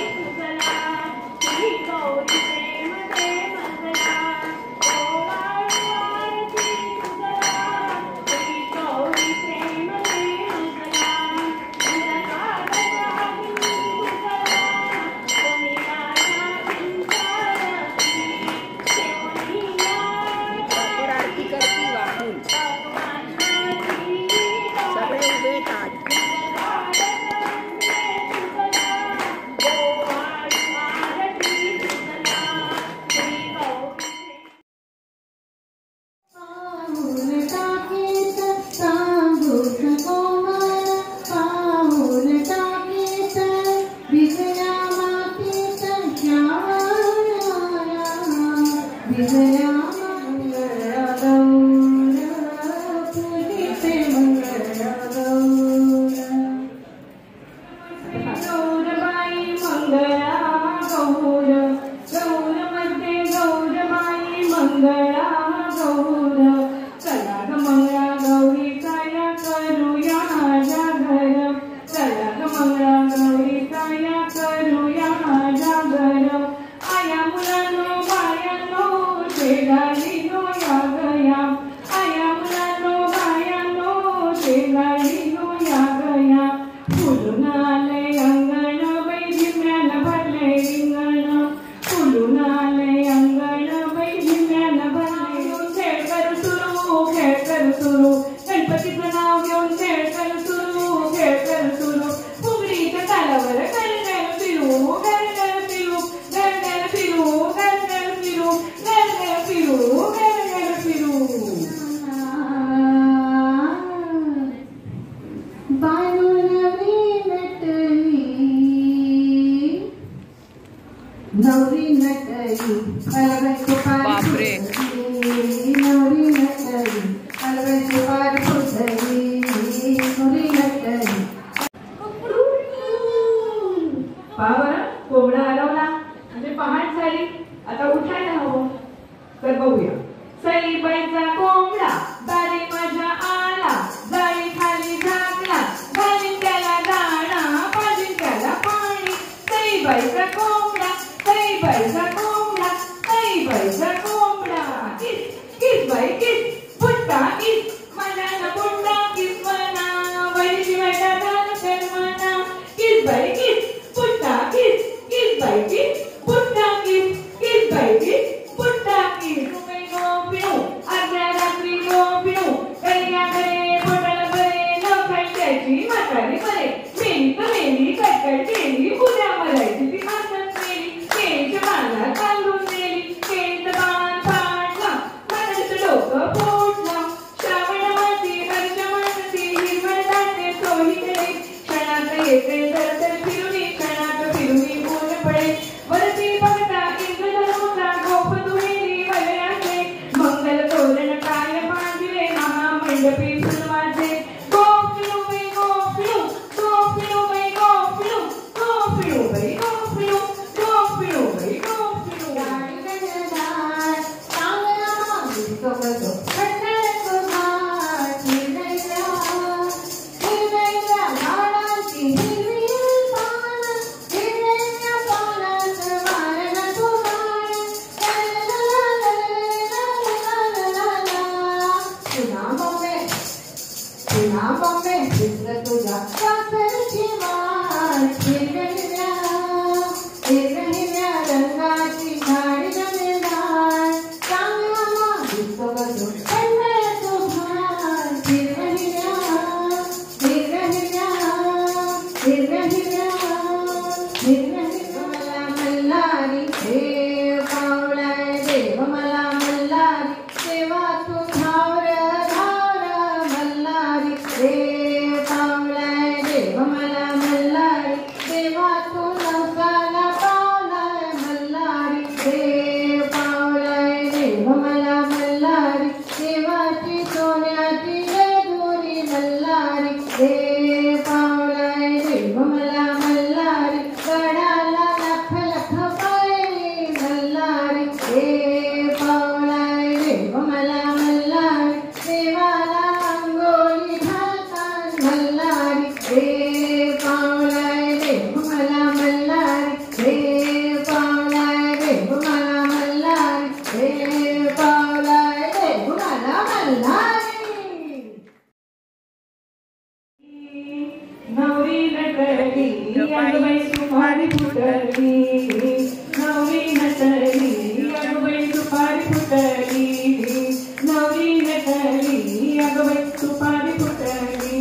Hey हे पावलाय गुणाला मल्हारी नवरी नटली अगबाई सुपारी फुटली नवरी नटली अगबाई सुपारी फुटली नवरी नटली अगबाई सुपारी फुटली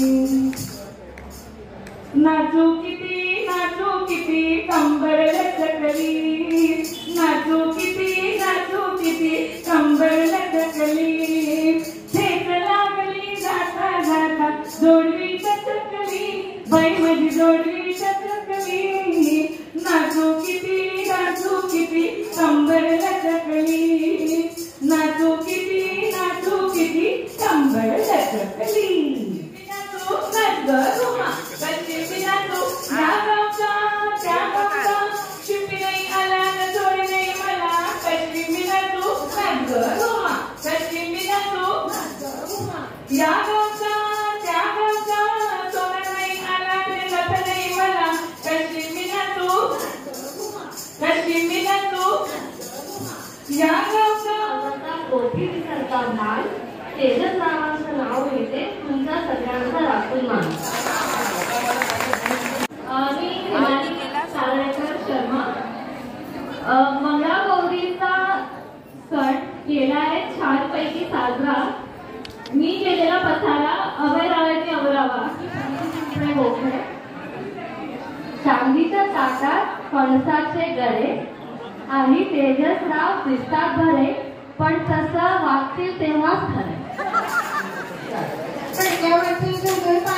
नाचू किती कंबर लचकली नाचू किती कंबर लचकली ठेच लागली जाता जाता जोडवी चचकली बाई माझी जोडवी चचकली नाचू किती कंबर लचकली नाचू किती कंबर लचकली नाचू नाच ग रुमा कशी नाचू या गावचा त्या गावचा शिपी नाही आला न जोडी नाही मला कशी नाचू नाच ग रुमा कशी नाचू या गावचा त्या गावचा सोना नाही आला न लप नाही मला कशी नाचू या गावचा कोठी सरकार माल तेजस नावाचं नाव घेते तुमचा सगळ्यांचा राखून मान मी हिमाली सावळेकर शर्मा मंगळागौरीचा सण केला आहे छान पैकी साजरा मी केलेला पसारा अभयरावांनी अमरावा चांदीच्या ताटात फणसाचे गळे आणि तेजसराव दिसतात भरे पण तसं वागतील तेव्हाच खरे पण